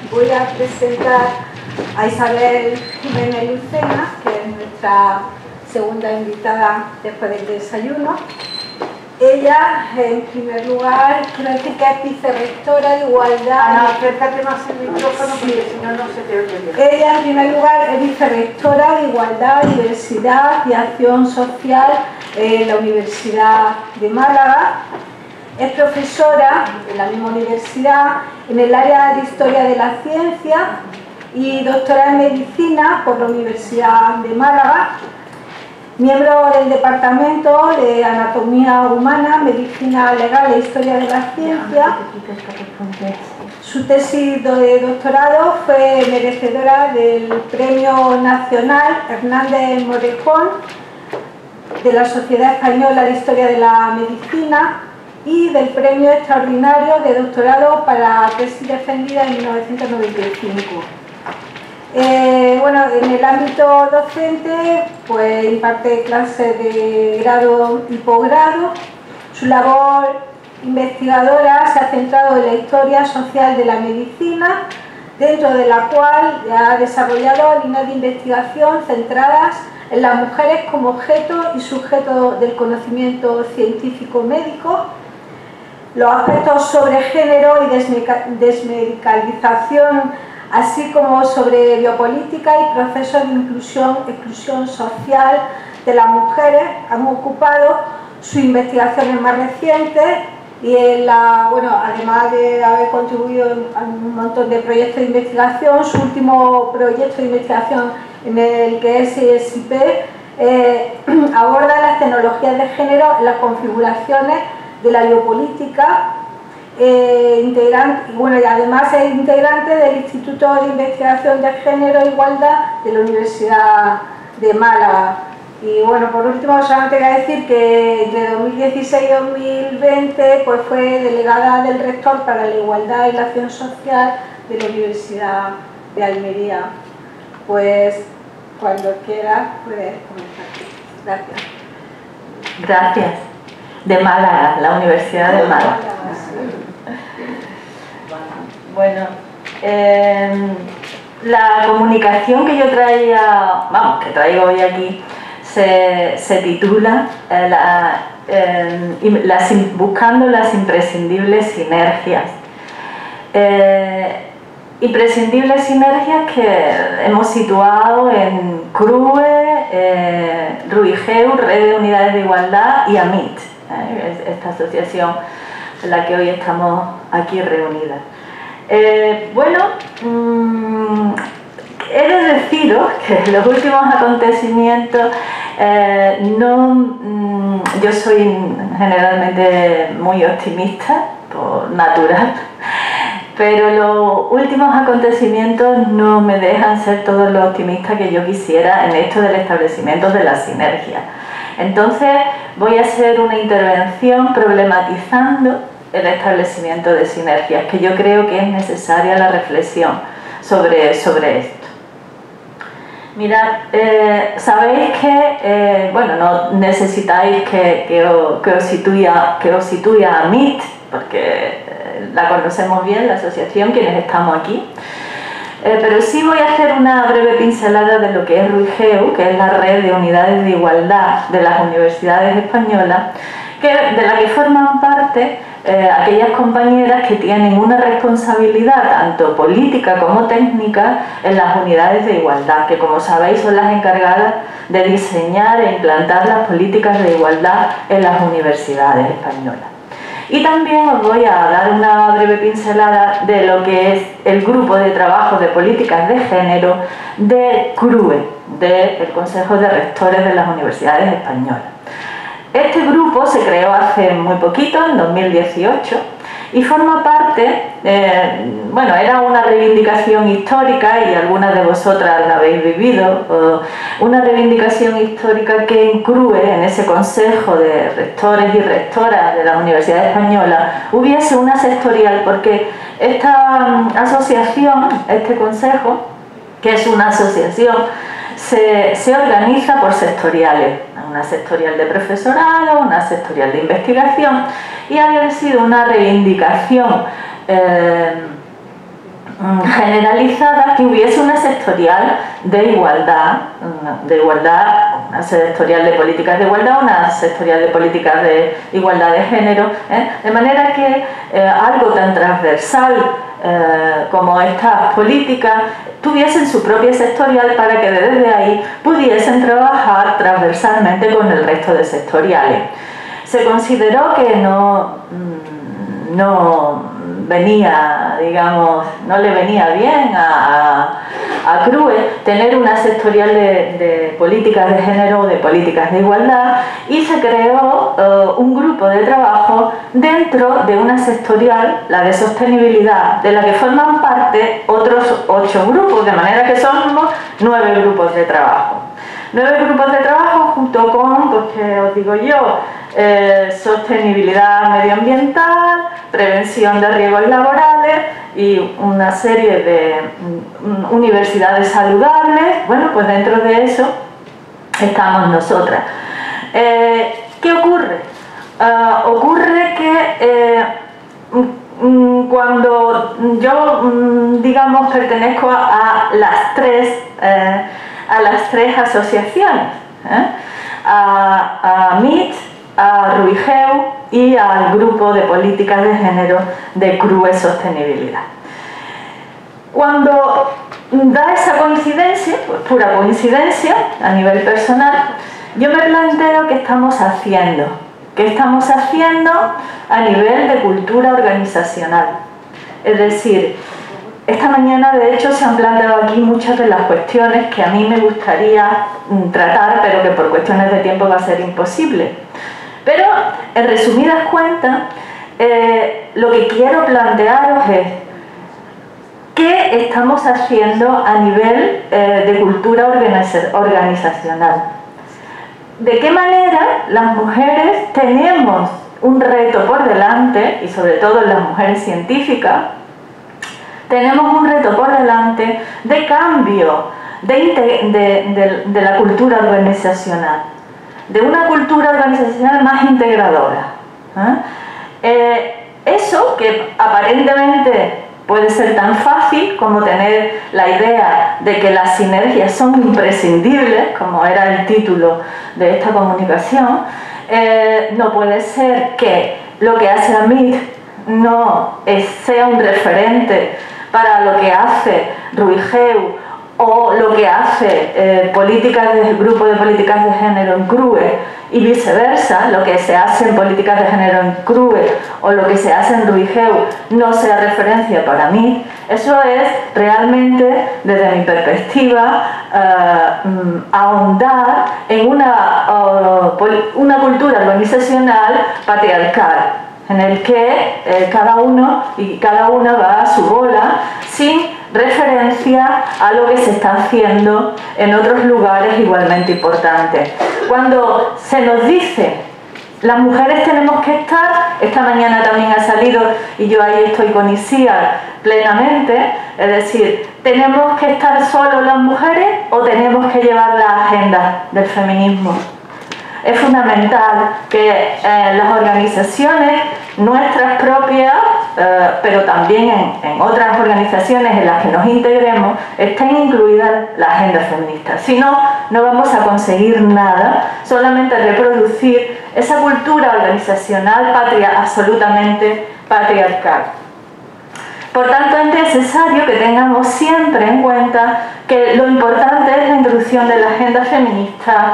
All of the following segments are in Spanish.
voy a presentar a Isabel Jiménez Lucena, que es nuestra segunda invitada después del desayuno. Ella, en primer lugar, quiero decir que es vicerrectora de Igualdad. Ana, acércate más el micrófono, porque si no, no se te oye bien. Ella, en primer lugar, es vicerrectora de Igualdad, Diversidad y Acción Social en la Universidad de Málaga. Es profesora en la misma universidad en el área de Historia de la Ciencia y doctora en Medicina por la Universidad de Málaga. Miembro del Departamento de Anatomía Humana, Medicina Legal e Historia de la Ciencia. Su tesis de doctorado fue merecedora del Premio Nacional Hernández Morejón de la Sociedad Española de Historia de la Medicina y del Premio Extraordinario de Doctorado para tesis defendida en 1995. Bueno, en el ámbito docente, pues imparte clases de grado y posgrado. Su labor investigadora se ha centrado en la historia social de la medicina, dentro de la cual ha desarrollado líneas de investigación centradas en las mujeres como objeto y sujeto del conocimiento científico médico, los aspectos sobre género y desmedicalización, así como sobre biopolítica y procesos de exclusión social de las mujeres, han ocupado sus investigaciones más recientes y además de haber contribuido a un montón de proyectos de investigación, su último proyecto de investigación en el que es SIP aborda las tecnologías de género en las configuraciones de la biopolítica, y además es integrante del Instituto de Investigación de Género e Igualdad de la Universidad de Málaga. Y bueno, por último, solamente quería decir que entre 2016 y 2020 pues fue delegada del rector para la igualdad y la acción social de la Universidad de Almería. Pues cuando quieras puedes comenzar. Gracias. Gracias. De Málaga, la Universidad de Málaga. Bueno, la comunicación que yo que traigo hoy aquí, se titula Buscando las imprescindibles sinergias. Imprescindibles sinergias que hemos situado en CRUE, RUIGEU, Red de Unidades de Igualdad, y AMIT, esta asociación en la que hoy estamos aquí reunidas. He de deciros que los últimos acontecimientos, yo soy generalmente muy optimista, por natural, pero los últimos acontecimientos no me dejan ser todo lo optimista que yo quisiera en esto del establecimiento de las sinergias. Entonces voy a hacer una intervención problematizando el establecimiento de sinergias, que yo creo que es necesaria la reflexión sobre esto. Mirad, sabéis que, no necesitáis que os sitúe a AMIT, porque la conocemos bien, la asociación, quienes estamos aquí. Pero sí voy a hacer una breve pincelada de lo que es RUIGEU, que es la Red de Unidades de Igualdad de las Universidades Españolas, de la que forman parte aquellas compañeras que tienen una responsabilidad tanto política como técnica en las unidades de igualdad, que como sabéis son las encargadas de diseñar e implantar las políticas de igualdad en las universidades españolas. Y también os voy a dar una breve pincelada de lo que es el grupo de trabajo de políticas de género de CRUE, del Consejo de Rectores de las Universidades Españolas. Este grupo se creó hace muy poquito, en 2018, y forma parte, era una reivindicación histórica, y algunas de vosotras la habéis vivido, una reivindicación histórica que en CRUE, en ese Consejo de Rectores y Rectoras de las Universidades Españolas, hubiese una sectorial, porque esta asociación, este consejo, que es una asociación, se organiza por sectoriales, una sectorial de profesorado, una sectorial de investigación, y había sido una reivindicación generalizada, que hubiese una sectorial de igualdad, una sectorial de políticas de igualdad, una sectorial de políticas de igualdad de género, de manera que algo tan transversal como estas políticas tuviesen su propia sectorial para que desde ahí pudiesen trabajar transversalmente con el resto de sectoriales. Se consideró que no venía, digamos, no le venía bien a CRUE tener una sectorial de políticas de género o de políticas de igualdad, y se creó un grupo de trabajo dentro de una sectorial, la de sostenibilidad, de la que forman parte otros 8 grupos, de manera que somos 9 grupos de trabajo. 9 grupos de trabajo junto con, pues que os digo yo, sostenibilidad medioambiental, prevención de riesgos laborales y una serie de universidades saludables. Bueno, pues dentro de eso estamos nosotras. ¿Qué ocurre? Ocurre que cuando yo, digamos, pertenezco a las tres asociaciones, a MIT, a RUIGEU y al grupo de políticas de género de CRUE Sostenibilidad. Cuando da esa coincidencia, pues pura coincidencia a nivel personal, yo me planteo qué estamos haciendo a nivel de cultura organizacional. Es decir, esta mañana de hecho se han planteado aquí muchas de las cuestiones que a mí me gustaría tratar, pero que por cuestiones de tiempo va a ser imposible. Pero en resumidas cuentas, lo que quiero plantearos es qué estamos haciendo a nivel de cultura organizacional. De qué manera las mujeres tenemos un reto por delante, y sobre todo las mujeres científicas, tenemos un reto por delante de cambio de la cultura organizacional, de una cultura organizacional más integradora. Eso que aparentemente puede ser tan fácil como tener la idea de que las sinergias son imprescindibles, como era el título de esta comunicación, no puede ser que lo que hace AMIT no sea un referente para lo que hace RUIGEU o lo que hace grupo de políticas de género en CRUE, y viceversa, lo que se hace en políticas de género en CRUE o lo que se hace en RUIGEU no sea referencia para mí. Eso es realmente, desde mi perspectiva, ahondar en una cultura organizacional patriarcal, en el que cada uno y cada una va a su bola sin referencia a lo que se está haciendo en otros lugares igualmente importantes. Cuando se nos dice las mujeres tenemos que estar, esta mañana también ha salido y yo ahí estoy con ISIA plenamente, es decir, ¿tenemos que estar solo las mujeres o tenemos que llevar la agenda del feminismo? Es fundamental que las organizaciones, nuestras propias, pero también en otras organizaciones en las que nos integremos, estén incluidas la agenda feminista. Si no, no vamos a conseguir nada, solamente reproducir esa cultura organizacional absolutamente patriarcal. Por tanto, es necesario que tengamos siempre en cuenta que lo importante es la introducción de la agenda feminista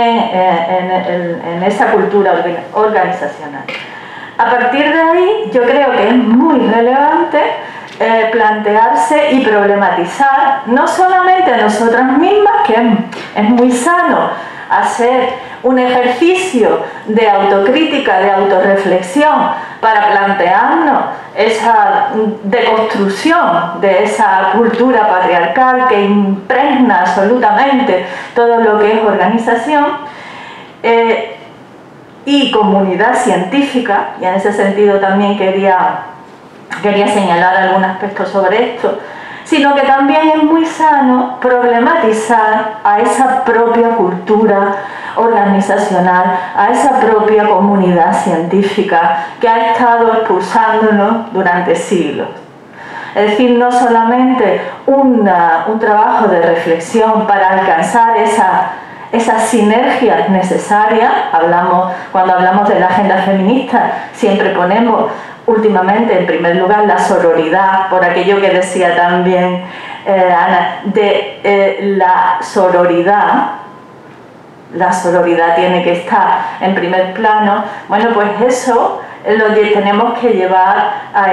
en esa cultura organizacional. A partir de ahí, yo creo que es muy relevante plantearse y problematizar, no solamente a nosotras mismas, que es muy sano hacer un ejercicio de autocrítica, de autorreflexión, para plantearnos esa deconstrucción de esa cultura patriarcal que impregna absolutamente todo lo que es organización y comunidad científica, y en ese sentido también quería señalar algún aspecto sobre esto, sino que también es muy sano problematizar a esa propia cultura organizacional, a esa propia comunidad científica que ha estado expulsándonos durante siglos. Es decir, no solamente un trabajo de reflexión para alcanzar esas sinergias necesarias. Cuando hablamos de la agenda feminista, siempre ponemos últimamente en primer lugar la sororidad, por aquello que decía también Ana, de la sororidad. La sororidad tiene que estar en primer plano. Bueno, pues eso lo tenemos que llevar a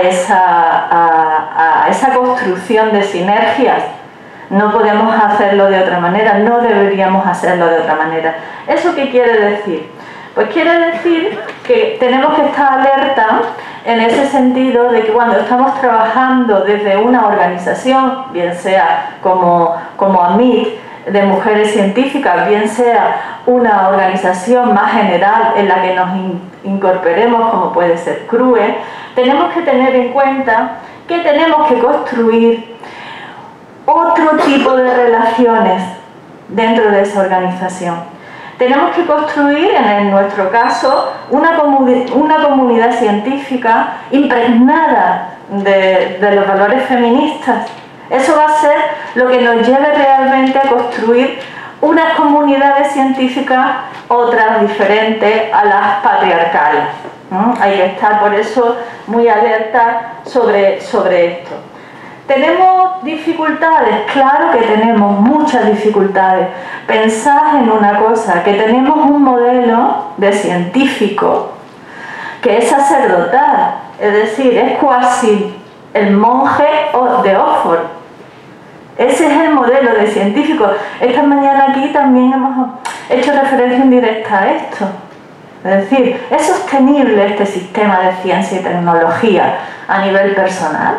esa construcción de sinergias. No podemos hacerlo de otra manera, no deberíamos hacerlo de otra manera. ¿Eso qué quiere decir? Pues quiere decir que tenemos que estar alerta en ese sentido de que cuando estamos trabajando desde una organización, bien sea como AMIT, de mujeres científicas, bien sea una organización más general en la que nos incorporemos, como puede ser CRUE, tenemos que tener en cuenta que tenemos que construir otro tipo de relaciones dentro de esa organización. Tenemos que construir, en nuestro caso, una comunidad científica impregnada de los valores feministas. Eso va a ser lo que nos lleve realmente a construir unas comunidades científicas, otras diferentes a las patriarcales. Hay que estar por eso muy alerta sobre esto. ¿Tenemos dificultades? Claro que tenemos muchas dificultades. Pensad en una cosa, que tenemos un modelo de científico que es sacerdotal, es decir, es cuasi el monje de Oxford. Ese es el modelo de científico. Esta mañana aquí también hemos hecho referencia indirecta a esto. Es decir, ¿es sostenible este sistema de ciencia y tecnología a nivel personal?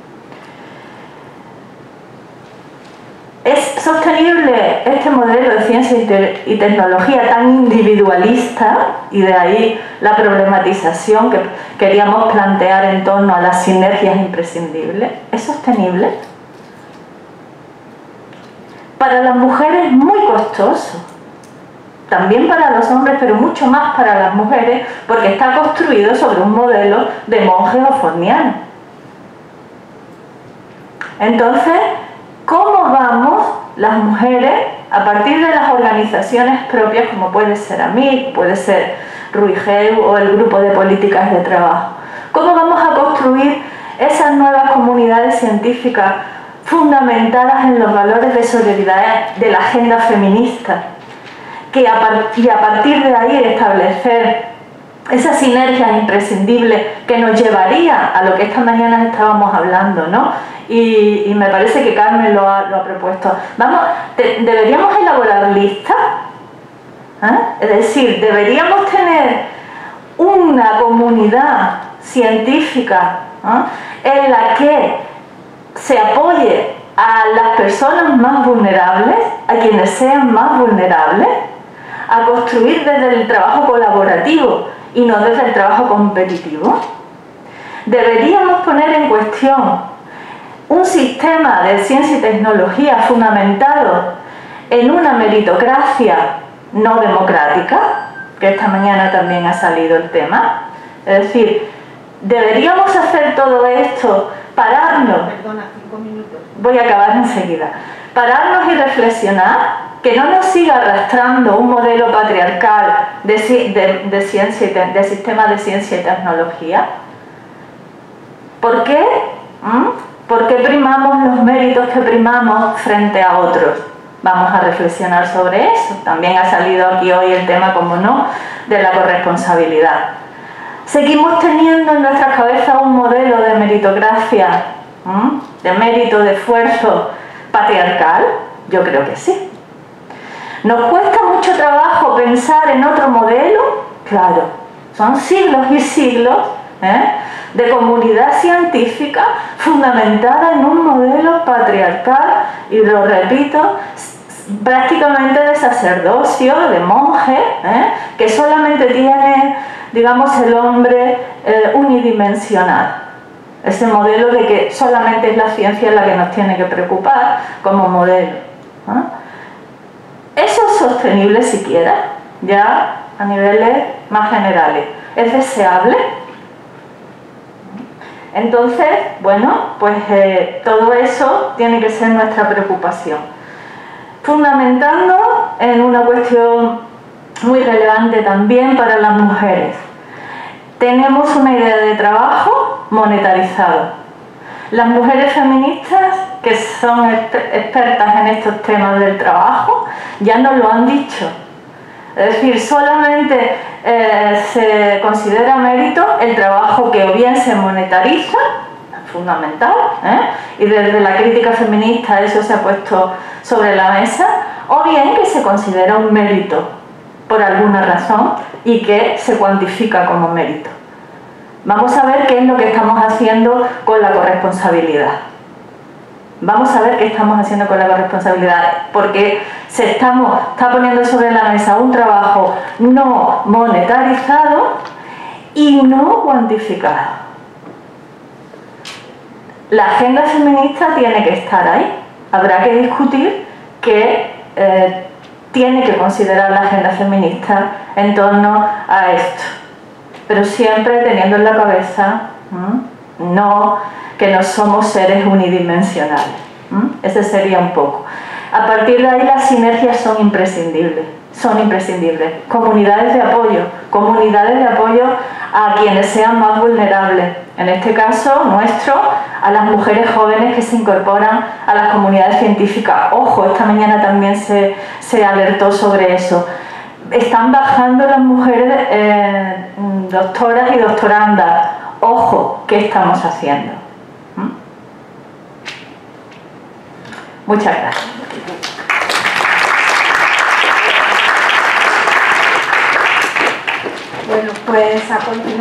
¿Es sostenible este modelo de ciencia y tecnología tan individualista? Y de ahí la problematización que queríamos plantear en torno a las sinergias imprescindibles. ¿Es sostenible? Para las mujeres es muy costoso. También para los hombres, pero mucho más para las mujeres, porque está construido sobre un modelo de monjes oxfordianos. Entonces, ¿cómo vamos las mujeres, a partir de las organizaciones propias, como puede ser AMIT, puede ser RUIGEU o el Grupo de Políticas de Trabajo? ¿Cómo vamos a construir esas nuevas comunidades científicas fundamentadas en los valores de solidaridad de la agenda feminista? Y a partir de ahí establecer esas sinergias imprescindibles que nos llevaría a lo que esta mañana estábamos hablando, ¿no? Y me parece que Carmen lo ha propuesto. Deberíamos elaborar listas, es decir, deberíamos tener una comunidad científica en la que se apoye a las personas más vulnerables, a quienes sean más vulnerables, a construir desde el trabajo colaborativo y no desde el trabajo competitivo. Deberíamos poner en cuestión un sistema de ciencia y tecnología fundamentado en una meritocracia no democrática, que esta mañana también ha salido el tema. Es decir, deberíamos hacer todo esto, pararnos. Perdona, 5 minutos. Voy a acabar enseguida. Pararnos y reflexionar, que no nos siga arrastrando un modelo patriarcal de sistema de ciencia y tecnología. ¿Por qué? ¿Por qué primamos los méritos que primamos frente a otros? Vamos a reflexionar sobre eso. También ha salido aquí hoy el tema, como no, de la corresponsabilidad. ¿Seguimos teniendo en nuestras cabezas un modelo de meritocracia, de mérito, de esfuerzo patriarcal? Yo creo que sí. ¿Nos cuesta mucho trabajo pensar en otro modelo? Claro, son siglos y siglos de comunidad científica fundamentada en un modelo patriarcal, y lo repito, prácticamente de sacerdocio, de monje, que solamente tiene, digamos, el hombre unidimensional. Ese modelo de que solamente es la ciencia la que nos tiene que preocupar como modelo. ¿Eso es sostenible siquiera? Ya a niveles más generales. ¿Es deseable? Entonces, bueno, pues todo eso tiene que ser nuestra preocupación. Fundamentando en una cuestión muy relevante también para las mujeres. Tenemos una idea de trabajo monetarizado. Las mujeres feministas, que son expertas en estos temas del trabajo, ya nos lo han dicho. Es decir, solamente se considera mérito el trabajo que o bien se monetariza, fundamental, y desde la crítica feminista eso se ha puesto sobre la mesa, o bien que se considera un mérito por alguna razón y que se cuantifica como mérito. Vamos a ver qué es lo que estamos haciendo con la corresponsabilidad. Vamos a ver qué estamos haciendo con la corresponsabilidad, porque se está poniendo sobre la mesa un trabajo no monetarizado y no cuantificado. La agenda feminista tiene que estar ahí. Habrá que discutir qué tiene que considerar la agenda feminista en torno a esto. Pero siempre teniendo en la cabeza que no somos seres unidimensionales. Ese sería un poco. A partir de ahí las sinergias son imprescindibles. Comunidades de apoyo a quienes sean más vulnerables. En este caso, nuestro, a las mujeres jóvenes que se incorporan a las comunidades científicas. Ojo, esta mañana también se alertó sobre eso. Están bajando las mujeres doctoras y doctorandas. Ojo, ¿qué estamos haciendo? Muchas gracias. Bueno, pues a continuación.